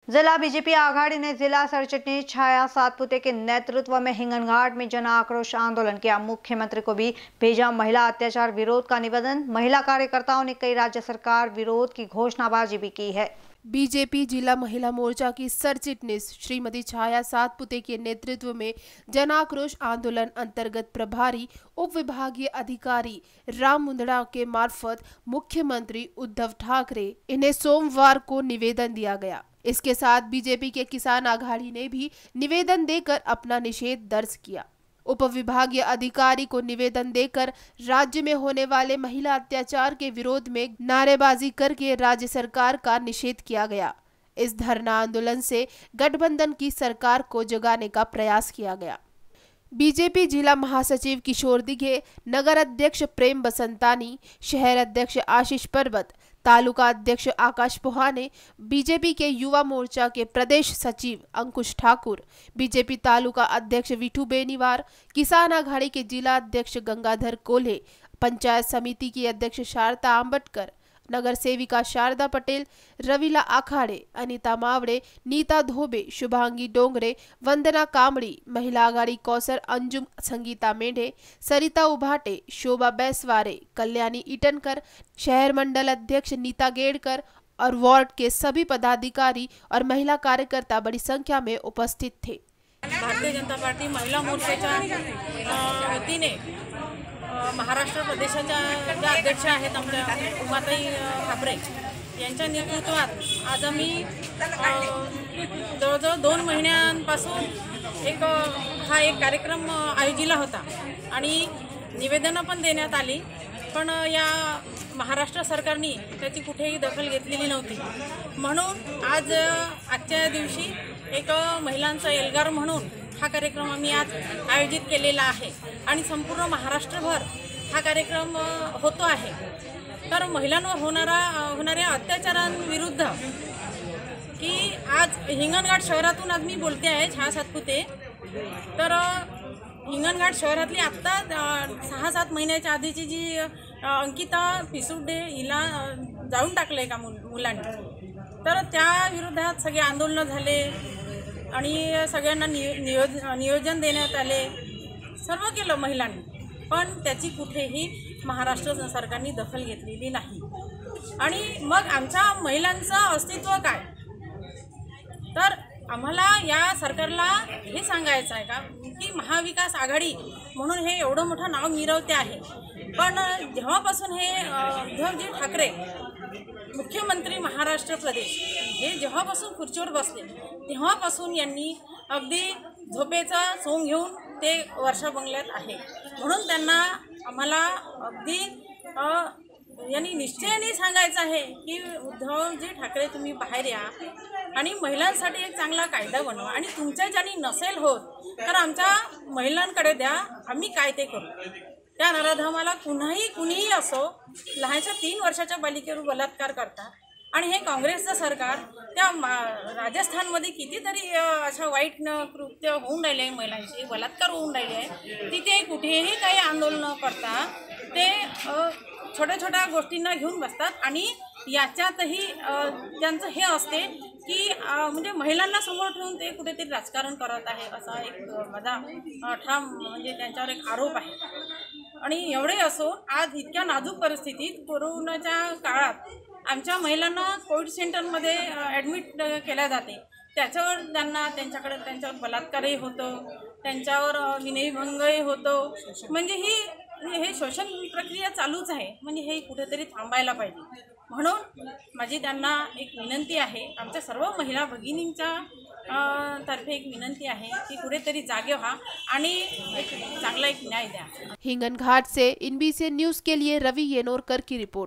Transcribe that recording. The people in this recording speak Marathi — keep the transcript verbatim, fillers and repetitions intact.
जिला बीजेपी आघाड़ी ने जिला सरचिटनीस छाया सातपुते के नेतृत्व में हिंगनघाट में जन आक्रोश आंदोलन किया। मुख्यमंत्री को भी भेजा महिला अत्याचार विरोध का निवेदन। महिला कार्यकर्ताओं ने कई राज्य सरकार विरोध की घोषणाबाजी भी की है। बीजेपी जिला महिला मोर्चा की सरचिटनीस श्रीमती छाया सातपुते के नेतृत्व में जन आक्रोश आंदोलन अंतर्गत प्रभारी उप विभागीय अधिकारी राम मुंदड़ा के मार्फत मुख्यमंत्री उद्धव ठाकरे इन्हें सोमवार को निवेदन दिया गया। इसके साथ बीजेपी के किसान आघाड़ी ने भी निवेदन देकर अपना निषेध दर्ज किया। उप विभागीय अधिकारी को निवेदन देकर राज्य में होने वाले महिला अत्याचार के विरोध में नारेबाजी करके राज्य सरकार का निषेध किया गया। इस धरना आंदोलन से गठबंधन की सरकार को जगाने का प्रयास किया गया। बीजेपी जिला महासचिव किशोर दिघे, नगर अध्यक्ष प्रेम बसंतानी, शहर अध्यक्ष आशीष पर्वत, तालुका अध्यक्ष आकाश पोहाने, बीजेपी के युवा मोर्चा के प्रदेश सचिव अंकुश ठाकुर, बीजेपी तालुका अध्यक्ष विठू बेनीवार, किसान आघाड़ी के जिला अध्यक्ष गंगाधर कोल्हे, पंचायत समिति की अध्यक्ष शारदा आंबटकर, नगर सेविका शारदा पटेल, रविला आखाड़े, अनिता मावड़े, नीता धोबे, शुभांगी डोंगरे, वंदना कामड़ी, महिला आघाड़ी कौसर अंजुम, संगीता मेढे, सरिता उभाटे, शोभा बैसवारे, कल्याणी इटनकर, शहर मंडल अध्यक्ष नीता गेड़कर और वार्ड के सभी पदाधिकारी और महिला कार्यकर्ता बड़ी संख्या में उपस्थित थे। भारतीय जनता पार्टी महिला मोर्चाच्या वतीने महाराष्ट्र प्रदेशाच्या ज्या अध्यक्ष आहेत आमच्या उमाताई ठाकरे यांच्या नेतृत्वात आज आम्ही जवळजवळ दोन महिन्यांपासून एक हा एक कार्यक्रम आयोजिला होता आणि निवेदनं पण देण्यात आली, पण या महाराष्ट्र सरकारने त्याची कुठेही दखल घेतलेली नव्हती। म्हणून आज आजच्या दिवशी एक महिलांचा एल्गार म्हणून हा कार्यक्रम आम्ही आज आयोजित केलेला आहे आणि संपूर्ण महाराष्ट्रभर हा कार्यक्रम होतो आहे। तर महिलांवर होणारा होणाऱ्या अत्याचारांविरुद्ध की आज हिंगणघाट शहरातून आज मी बोलते आहे छाया सातपुते। तर हिंगणघाट शहरातली आत्ता सहा सात महिन्याच्या आधीची जी अंकिता पिसुडे हिला जाळून टाकले का मुलांनी, तर त्या विरोधात सगळे आंदोलन झाले आणि सगळ्यांना नियोज नियोजन देण्यात आले, सर्व केलं महिलांनी, पण त्याची कुठेही महाराष्ट्र सरकारने दखल घेतलेली नाही। आणि मग आमच्या महिलांचं अस्तित्व काय, तर आम्हाला या सरकारला हे सांगायचं आहे का की महाविकास आघाडी म्हणून हे एवढं मोठं नाव मिरवते आहे, पण जेव्हापासून हे उद्धवजी ठाकरे मुख्यमंत्री महाराष्ट्र प्रदेश हे जेव्हापासून खुर्चीवर बसले तेव्हापासून यांनी अगदी झोपेचा सोंग घेऊन ते वर्षा बंगल्यात आहे। म्हणून त्यांना आम्हाला अगदी यांनी निश्चयाने सांगायचं आहे की उद्धवजी ठाकरे तुम्ही बाहेर या आणि महिलांसाठी एक चांगला कायदा बनवा आणि तुमच्या ज्यांनी नसेल होत तर आमच्या महिलांकडे द्या, आम्ही काय ते करू। त्या नराधमाला कुणाही कुणीही असो लहानशा तीन वर्षाच्या बालिकेवर बलात्कार करतात आणि हे काँग्रेसचं सरकार त्या राजस्थानमध्ये कितीतरी अशा वाईट कृत्य होऊन राहिले आहे, महिलांची बलात्कार होऊन राहिले आहे, तिथे कुठेही काही आंदोलन न करता ते छोट्या छोट्या गोष्टींना घेऊन बसतात आणि याच्यातही त्यांचं हे असते की म्हणजे महिलांना समोर ठेवून ते कुठेतरी राजकारण करत आहे असा एक माझा ठाम म्हणजे त्यांच्यावर एक आरोप आहे। आणि एवढे असो आज इतक्या नाजूक परिस्थितीत कोरोनाच्या काळात आमच्या महिलांना कोविड सेंटरमध्ये ॲडमिट केल्या जाते, त्याच्यावर त्यांना त्यांच्याकडे त्यांच्यावर बलात्कारही होतो, त्यांच्यावर विनयभंगही होतो, म्हणजे ही हे शोषण प्रक्रिया चालूच आहे, म्हणजे हे कुठेतरी थांबायला पाहिजे। म्हणून माझी त्यांना एक विनंती आहे, आमच्या सर्व महिला भगिनींच्या तर्फे एक विनंती आहे की कुठेतरी जागे व्हा आणि एक चांगला एक न्याय द्या। हिंगनघाट से इनबीसी न्यूज़ के लिए रवि येनोरकर की रिपोर्ट।